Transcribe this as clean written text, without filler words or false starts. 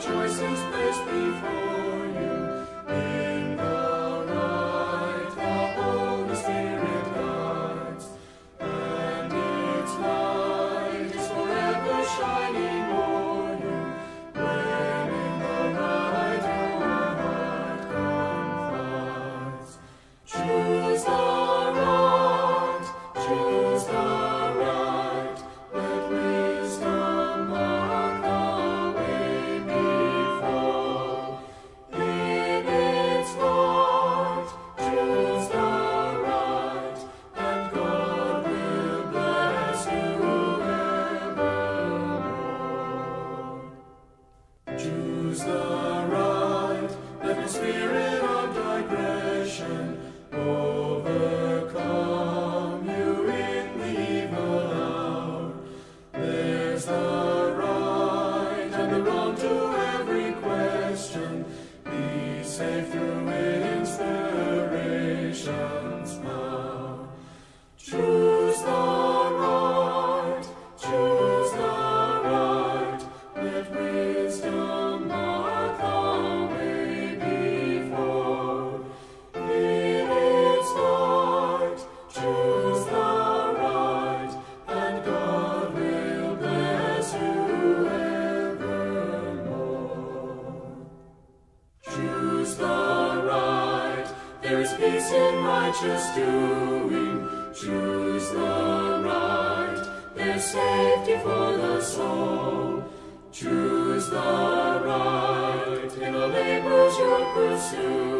choice is placed before you. In the right, the Holy Spirit guides, and its light is forever shining o'er you. When in the right your heart confides, choose the right, choose the right. Let wisdom mark the way before. In its light, choose the right, and God will bless you evermore. Choose the right, let the spirit of digression overcome you in the evil hour. There's the right and the wrong to every question. Be safe through inspiration's power. Choose the right, choose the right. Let wisdom mark the way before. In its light, choose the right, and God will bless you evermore. Choose the right, there is peace in righteous doing. Choose the right, there's safety for the soul. Choose the right, in the labors you're pursuing.